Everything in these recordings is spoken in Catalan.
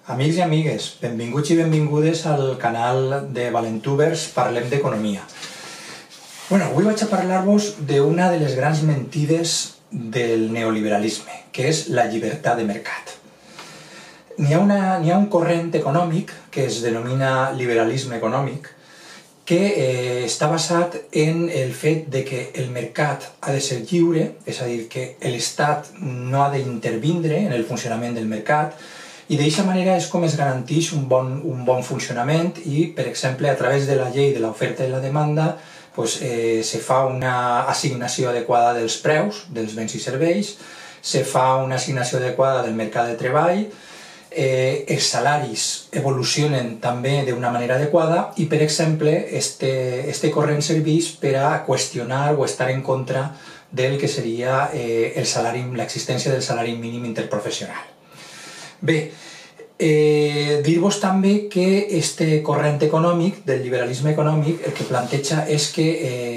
Amics i amigues, benvinguts i benvingudes al canal de Valentubers Parlem d'Economia. Avui vaig a parlar-vos d'una de les grans mentides del neoliberalisme, que és la llibertat de mercat. N'hi ha un corrent econòmic que es denomina liberalisme econòmic, que està basat en el fet de que el mercat ha de ser lliure, és a dir, que l'Estat no ha d'intervindre en el funcionament del mercat, i d'aquesta manera és com es garanteix un bon funcionament i, per exemple, a través de la llei de l'oferta i la demanda se fa una assignació adequada dels preus dels béns i serveis, se fa una assignació adequada del mercat de treball, els salaris evolucionen també d'una manera adequada i, per exemple, este corrent serveix per a qüestionar o estar en contra del que seria l'existència del salari mínim interprofessional. Bé, dir-vos també que este corrent econòmic, del liberalisme econòmic, el que planteja és que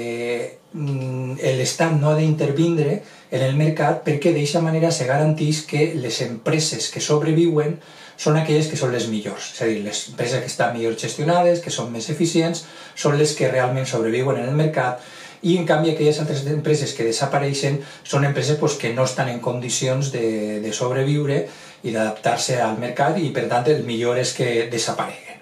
l'Estat no ha d'intervindre en el mercat perquè d'aquesta manera se garanteix que les empreses que sobreviuen són aquelles que són les millors. És a dir, les empreses que estan millor gestionades, que són més eficients, són les que realment sobreviuen en el mercat i, en canvi, aquelles altres empreses que desapareixen són empreses que no estan en condicions de sobreviure i d'adaptar-se al mercat i, per tant, el millor és que desapareguen.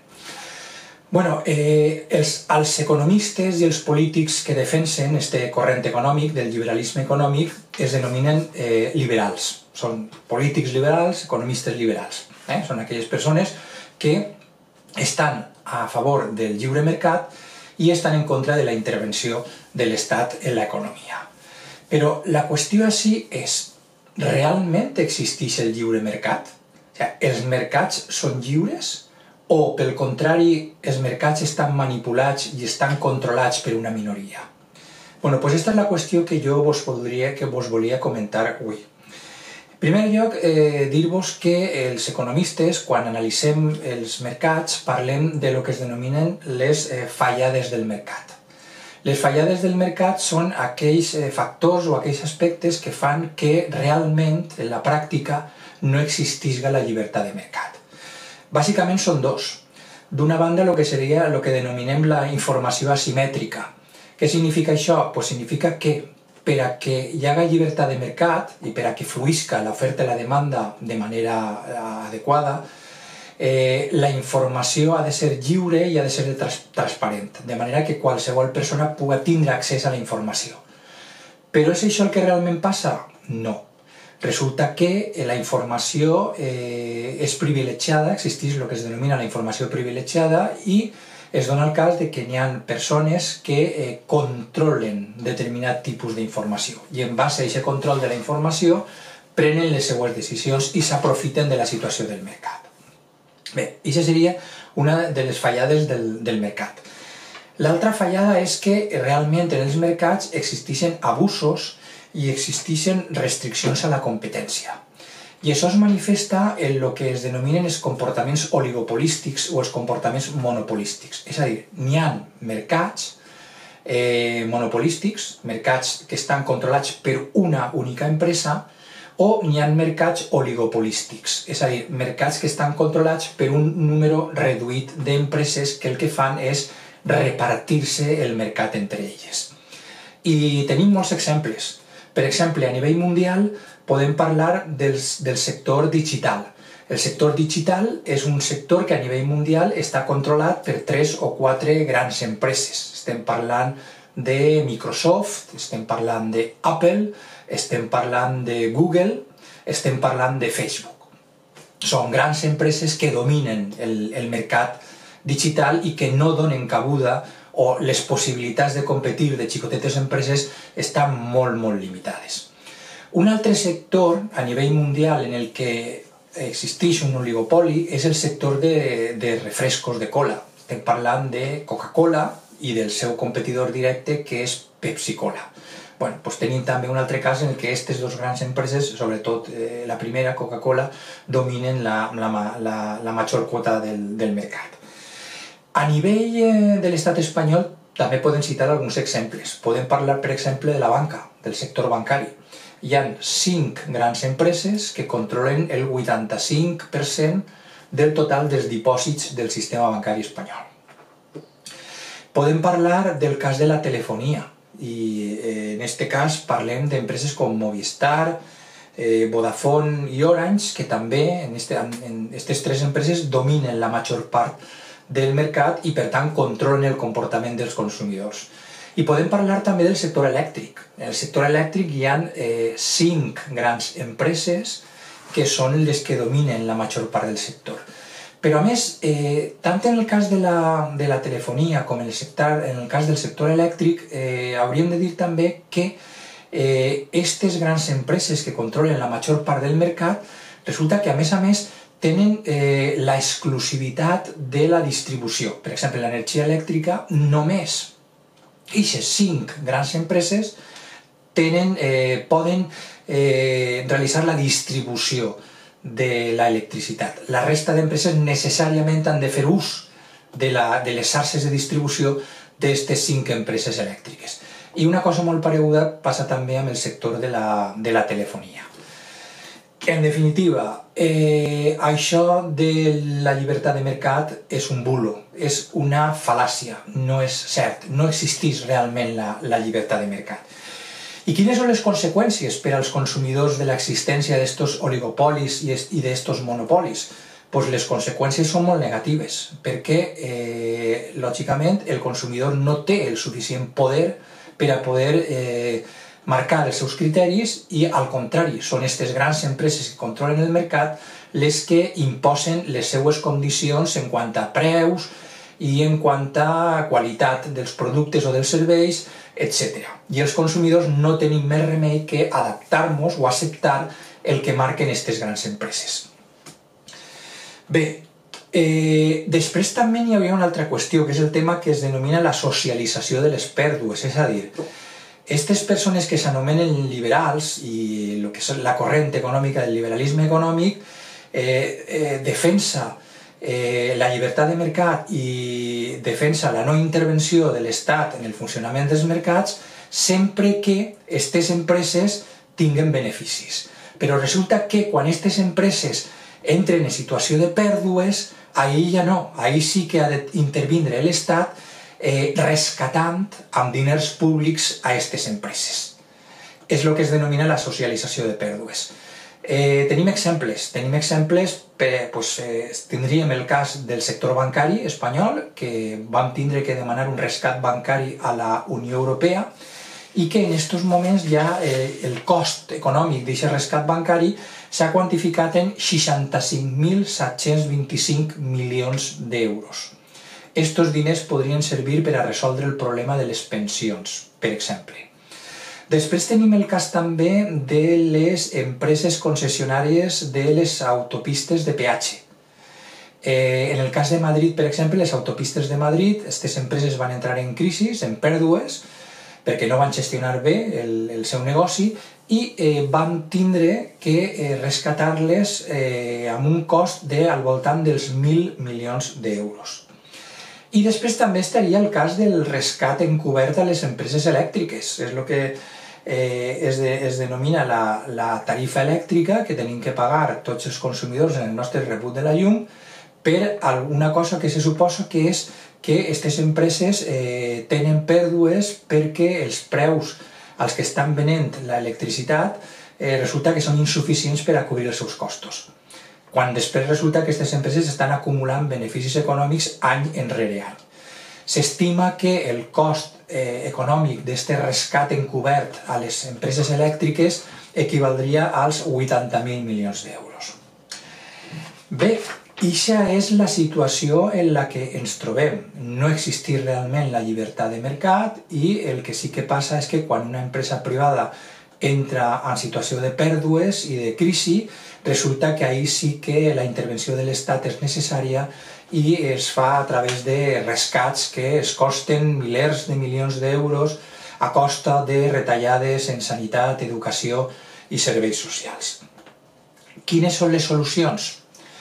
Els economistes i els polítics que defensen este corrent econòmic del liberalisme econòmic es denominen liberals. Són polítics liberals, economistes liberals. Són aquelles persones que estan a favor del lliure mercat i estan en contra de la intervenció de l'Estat en l'economia. Però la qüestió així és: realment existeix el lliure mercat? Els mercats són lliures? O, pel contrari, els mercats estan manipulats i estan controlats per una minoria? Aquesta és la qüestió que jo vos volia comentar avui. En primer lloc, dir-vos que els economistes, quan analitzem els mercats, parlem de lo que es denominen les fallades del mercat. Les fallades del mercat són aquells factors o aquells aspectes que fan que realment, en la pràctica, no existisca la llibertat de mercat. Bàsicament són dos. D'una banda, el que seria el que denominem la informació asimètrica. Què significa això? Significa que per a que hi hagi llibertat de mercat i per a que fluïsca l'oferta i la demanda de manera adequada, la informació ha de ser lliure i ha de ser transparent, de manera que qualsevol persona pugui tindre accés a la informació. Però és això el que realment passa? No. Resulta que la informació és privilegiada, existeix el que es denomina la informació privilegiada i es dona el cas que hi ha persones que controlen determinat tipus d'informació i en base a aquest control de la informació prenen les seues decisions i s'aprofiten de la situació del mercat. Bé, aquesta seria una de les fallades del mercat. L'altra fallada és que realment en els mercats existeixen abusos i existeixen restriccions a la competència. I això es manifesta en el que es denominen els comportaments oligopolístics o els comportaments monopolístics. És a dir, n'hi ha mercats monopolístics, mercats que estan controlats per una única empresa, o n'hi ha mercats oligopolístics, és a dir, mercats que estan controlats per un número reduït d'empreses que el que fan és repartir-se el mercat entre elles. I tenim molts exemples. Per exemple, a nivell mundial podem parlar del sector digital. El sector digital és un sector que a nivell mundial està controlat per 3 o 4 grans empreses. Estem parlant de Microsoft, estem parlant d'Apple, estem parlant de Google, estem parlant de Facebook. Són grans empreses que dominen el mercat digital i que no donen cabuda o les possibilitats de competir de xicotetes empreses estan molt, molt limitades. Un altre sector a nivell mundial en el que existeix un oligopoli és el sector de refrescos de cola. Estem parlant de Coca-Cola i del seu competidor directe que és Pepsi-Cola. Tenim també un altre cas en què aquestes dues grans empreses, sobretot la primera, Coca-Cola, dominen la major quota del mercat. A nivell de l'estat espanyol també podem citar alguns exemples. Podem parlar, per exemple, de la banca, del sector bancari. Hi ha 5 grans empreses que controlen el 85% del total dels dipòsits del sistema bancari espanyol. Podem parlar del cas de la telefonia i en aquest cas parlem d'empreses com Movistar, Vodafone i Orange, que també en aquestes tres empreses dominen la major part del mercat i per tant controlen el comportament dels consumidors. I podem parlar també del sector elèctric. En el sector elèctric hi ha 5 grans empreses que són les que dominen la major part del sector. Però a més, tant en el cas de la telefonia com en el cas del sector elèctric, hauríem de dir també que aquestes grans empreses que controlen la major part del mercat resulta que a més tenen l'exclusivitat de la distribució. Per exemple, l'energia elèctrica només aquestes 5 grans empreses poden realitzar la distribució de l'electricitat. La resta d'empreses necessàriament han de fer ús de les xarxes de distribució d'aquestes 5 empreses elèctriques. I una cosa molt pareguda passa també amb el sector de la telefonia. En definitiva, això de la llibertat de mercat és un bulo, és una fal·làcia, no és cert, no existeix realment la llibertat de mercat. I quines són les conseqüències per als consumidors de l'existència d'aquests oligopolis i d'aquests monopolis? Les conseqüències són molt negatives, perquè, lògicament, el consumidor no té el suficient poder per a poder marcar els seus criteris i, al contrari, són aquestes grans empreses que controlen el mercat les que imposen les seues condicions en quant a preus i en quant a qualitat dels productes o dels serveis, etc. I els consumidors no tenim més remei que adaptar-nos o acceptar el que marquen aquestes grans empreses. Bé, després també hi havia una altra qüestió, que és el tema que es denomina la socialització de les pèrdues, és a dir, aquestes persones que s'anomenen liberals i el que és la corrent econòmica del liberalisme econòmic defensa la llibertat de mercat i defensa la no intervenció de l'Estat en el funcionament dels mercats sempre que aquestes empreses tinguen beneficis. Però resulta que quan aquestes empreses entren en situació de pèrdues, ahir ja no, ahir sí que ha d'intervindre l'Estat rescatant amb diners públics a aquestes empreses. És el que es denomina la socialització de pèrdues. Tenim exemples, tindríem el cas del sector bancari espanyol, que vam tindre que demanar un rescat bancari a la Unió Europea i que en aquests moments ja el cost econòmic d'aquest rescat bancari s'ha quantificat en 65.725 milions d'euros. Aquests diners podrien servir per a resoldre el problema de les pensions, per exemple. Després tenim el cas també de les empreses concessionàries de les autopistes de peatge. En el cas de Madrid, per exemple, les autopistes de Madrid, aquestes empreses van entrar en crisi, en pèrdues, perquè no van gestionar bé el seu negoci i van tindre que rescatar-les amb un cost al voltant dels 1.000 milions d'euros. I després també estaria el cas del rescat encobert a les empreses elèctriques. És el que es denomina la tarifa elèctrica que tenim que pagar tots els consumidors en el nostre rebut de la llum per alguna cosa que se suposa que és que aquestes empreses tenen pèrdues perquè els preus als que estan venent l'electricitat resulta que són insuficients per a cobrir els seus costos. Quan després resulta que aquestes empreses estan acumulant beneficis econòmics any enrere any. S'estima que el cost econòmic d'aquest rescat encobert a les empreses elèctriques equivaldria als 80.000 milions d'euros. Bé, aquesta és la situació en la que ens trobem. No existeix realment la llibertat de mercat i el que sí que passa és que quan una empresa privada entra en situació de pèrdues i de crisi, resulta que ahir sí que la intervenció de l'Estat és necessària i es fa a través de rescats que es costen milers de milions d'euros a costa de retallades en sanitat, educació i serveis socials. Quines són les solucions?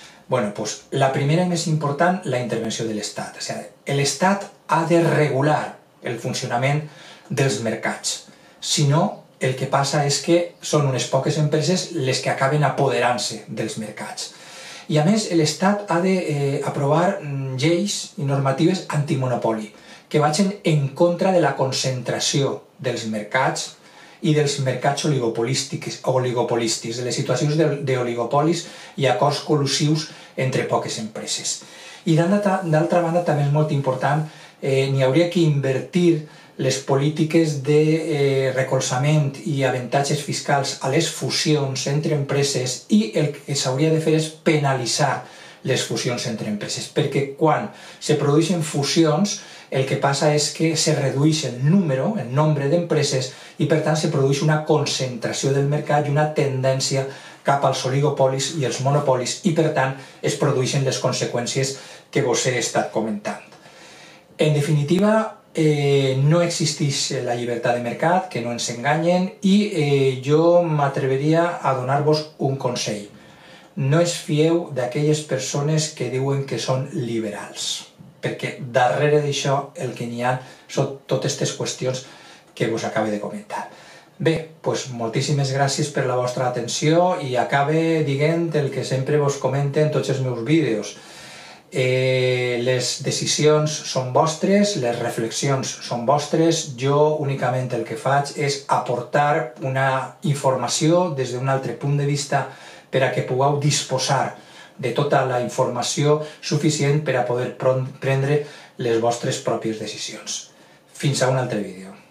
La primera i més important, la intervenció de l'Estat. L'Estat ha de regular el funcionament dels mercats. Si no, el que passa és que són unes poques empreses les que acaben apoderant-se dels mercats. I a més l'Estat ha d'aprovar lleis i normatives antimonopoli que vagin en contra de la concentració dels mercats i dels mercats oligopolistics, de les situacions d'oligopolis i acords col·lusius entre poques empreses. I d'altra banda també és molt important, n'hi hauria que invertir les polítiques de recolzament i avantatges fiscals a les fusions entre empreses, i el que s'hauria de fer és penalitzar les fusions entre empreses, perquè quan se produeixen fusions el que passa és que se redueix el nombre d'empreses i per tant se produeix una concentració del mercat i una tendència cap als oligopolis i els monopolis, i per tant es produeixen les conseqüències que vos he estat comentant. En definitiva, no existeix la llibertat de mercat, que no ens enganyen, i jo m'atreviria a donar-vos un consell. No es fieu d'aquelles persones que diuen que són liberals, perquè darrere d'això el que n'hi ha són totes aquestes qüestions que vos acabo de comentar. Bé, doncs moltíssimes gràcies per la vostra atenció i acabe dient el que sempre vos comento en tots els meus vídeos. Les decisions són vostres, les reflexions són vostres, jo únicament el que faig és aportar una informació des d'un altre punt de vista per a que pugueu disposar de tota la informació suficient per a poder prendre les vostres pròpies decisions. Fins a un altre vídeo.